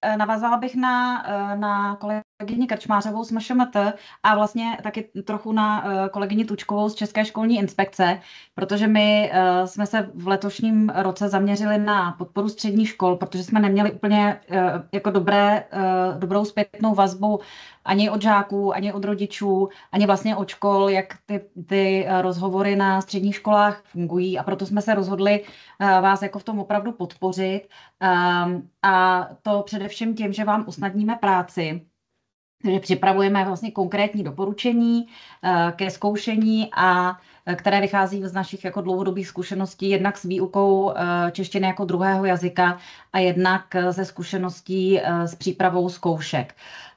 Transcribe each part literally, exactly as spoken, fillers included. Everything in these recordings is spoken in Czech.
navázala bych na, na kolegyni Krčmářovou z M Š M T a vlastně taky trochu na kolegyni Tučkovou z České školní inspekce, protože my jsme se v letošním roce zaměřili na podporu středních škol, protože jsme neměli úplně jako dobré, dobrou zpětnou vazbu ani od žáků, ani od rodičů, ani vlastně od škol, jak ty, ty rozhovory na středních školách fungují, a proto jsme se rozhodli vás jako v tom opravdu podpořit. A to především tím, že vám usnadníme práci, že připravujeme vlastně konkrétní doporučení ke zkoušení, a které vychází z našich jako dlouhodobých zkušeností, jednak s výukou češtiny jako druhého jazyka a jednak ze zkušeností s přípravou zkoušek.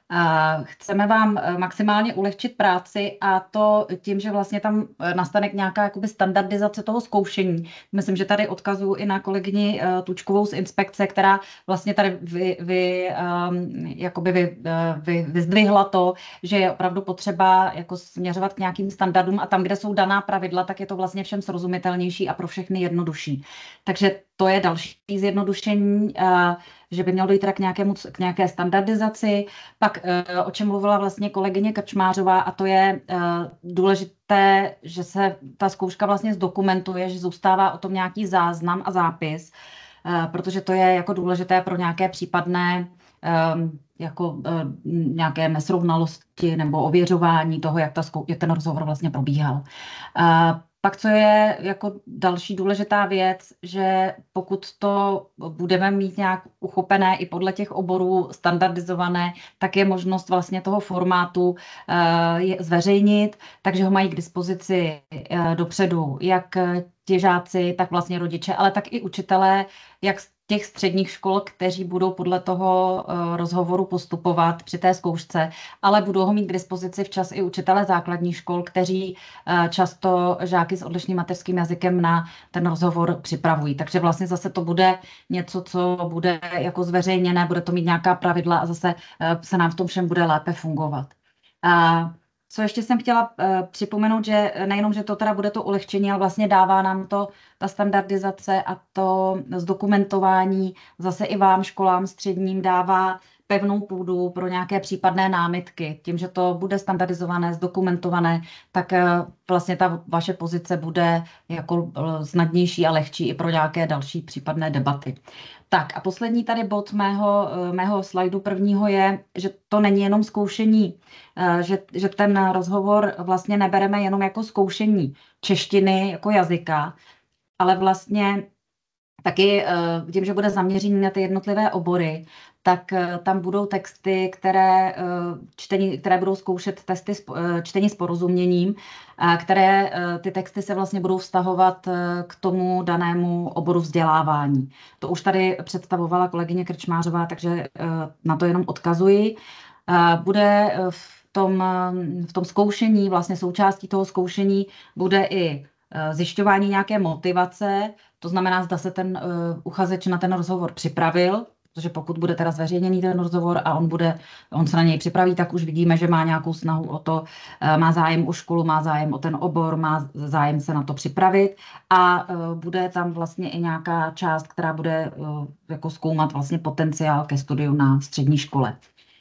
Chceme vám maximálně ulehčit práci, a to tím, že vlastně tam nastane nějaká jakoby standardizace toho zkoušení. Myslím, že tady odkazuju i na kolegyni Tučkovou z inspekce, která vlastně tady vy, vy, jakoby vy, vy, vyzdvihla to, že je opravdu potřeba jako směřovat k nějakým standardům, a tam, kde jsou daná pravidla, tak je to vlastně všem srozumitelnější a pro všechny jednodušší. Takže to je další zjednodušení, že by mělo dojít k, nějakému, k nějaké standardizaci. Pak, o čem mluvila vlastně kolegyně Krčmářová, a to je důležité, že se ta zkouška vlastně zdokumentuje, že zůstává o tom nějaký záznam a zápis, protože to je jako důležité pro nějaké případné jako nějaké nesrovnalosti nebo ověřování toho, jak, ta zkou, jak ten rozhovor vlastně probíhal. Pak, co je jako další důležitá věc, že pokud to budeme mít nějak uchopené i podle těch oborů standardizované, tak je možnost vlastně toho formátu uh, zveřejnit, takže ho mají k dispozici uh, dopředu jak ti žáci, tak vlastně rodiče, ale tak i učitelé, jak těch středních škol, kteří budou podle toho uh, rozhovoru postupovat při té zkoušce, ale budou ho mít k dispozici včas i učitelé základních škol, kteří uh, často žáky s odlišným mateřským jazykem na ten rozhovor připravují. Takže vlastně zase to bude něco, co bude jako zveřejněné, bude to mít nějaká pravidla, a zase uh, se nám v tom všem bude lépe fungovat. Uh, Co ještě jsem chtěla uh, připomenout, že nejenom, že to teda bude to ulehčení, ale vlastně dává nám to ta standardizace a to zdokumentování zase i vám, školám středním, dává pevnou půdu pro nějaké případné námitky. Tím, že to bude standardizované, zdokumentované, tak uh, vlastně ta vaše pozice bude jako uh, snadnější a lehčí i pro nějaké další případné debaty. Tak a poslední tady bod mého, mého slajdu prvního je, že to není jenom zkoušení, že, že ten rozhovor vlastně nebereme jenom jako zkoušení češtiny jako jazyka, ale vlastně taky tím, že bude zaměření na ty jednotlivé obory, tak tam budou texty, které, čtení, které budou zkoušet testy čtení s porozuměním, které ty texty se vlastně budou vztahovat k tomu danému oboru vzdělávání. To už tady představovala kolegyně Krčmářová, takže na to jenom odkazuji. Bude v tom, v tom zkoušení, vlastně součástí toho zkoušení bude i zjišťování nějaké motivace, to znamená, zda se ten uchazeč na ten rozhovor připravil, protože pokud bude teda zveřejněný ten rozhovor a on, bude, on se na něj připraví, tak už vidíme, že má nějakou snahu o to, má zájem o školu, má zájem o ten obor, má zájem se na to připravit, a bude tam vlastně i nějaká část, která bude jako zkoumat vlastně potenciál ke studiu na střední škole.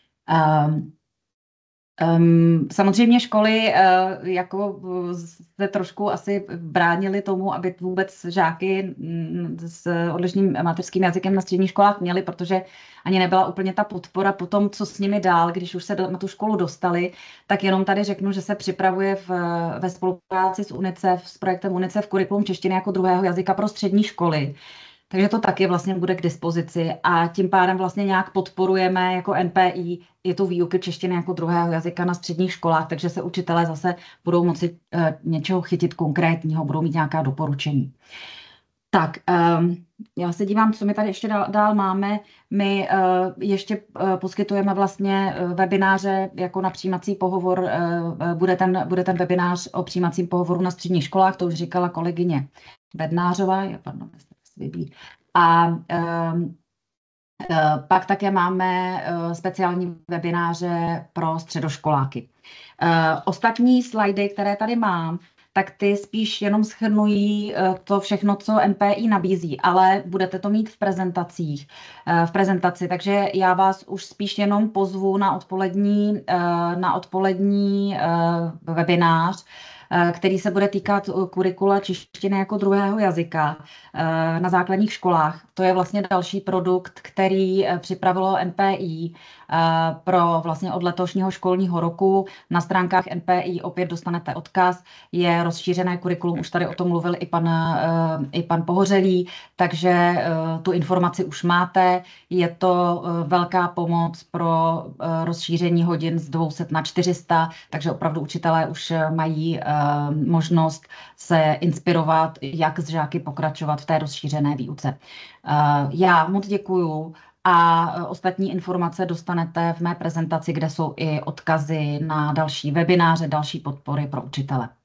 Um, samozřejmě školy uh, jako se trošku asi bránily tomu, aby vůbec žáky s odlišným mateřským jazykem na středních školách měli, protože ani nebyla úplně ta podpora po tom, co s nimi dál, když už se do, na tu školu dostali. Tak jenom tady řeknu, že se připravuje v, ve spolupráci s UNICEF, s projektem UNICEF kurikulum češtiny jako druhého jazyka pro střední školy. Takže to taky vlastně bude k dispozici, a tím pádem vlastně nějak podporujeme jako N P I i tu výuky češtiny jako druhého jazyka na středních školách, takže se učitelé zase budou moci uh, něčeho chytit konkrétního, budou mít nějaká doporučení. Tak, um, já se dívám, co my tady ještě dál, dál máme. My uh, ještě uh, poskytujeme vlastně uh, webináře jako na přijímací pohovor. Uh, bude, ten, bude ten webinář o přijímacím pohovoru na středních školách, to už říkala kolegyně Bednářová. Pardon, vybít. A um, pak také máme speciální webináře pro středoškoláky. Ostatní slajdy, které tady mám, tak ty spíš jenom shrnují to všechno, co N P I nabízí, ale budete to mít v prezentacích, v prezentaci, takže já vás už spíš jenom pozvu na odpolední, na odpolední webinář, který se bude týkat kurikula češtiny jako druhého jazyka na základních školách. To je vlastně další produkt, který připravilo N P I pro vlastně od letošního školního roku. Na stránkách N P I opět dostanete odkaz, je rozšířené kurikulum, už tady o tom mluvil i pan, i pan Pohořelý, takže tu informaci už máte. Je to velká pomoc pro rozšíření hodin z dvě stě na čtyři sta, takže opravdu učitelé už mají možnost se inspirovat, jak s žáky pokračovat v té rozšířené výuce. Já moc děkuju a ostatní informace dostanete v mé prezentaci, kde jsou i odkazy na další webináře, další podpory pro učitele.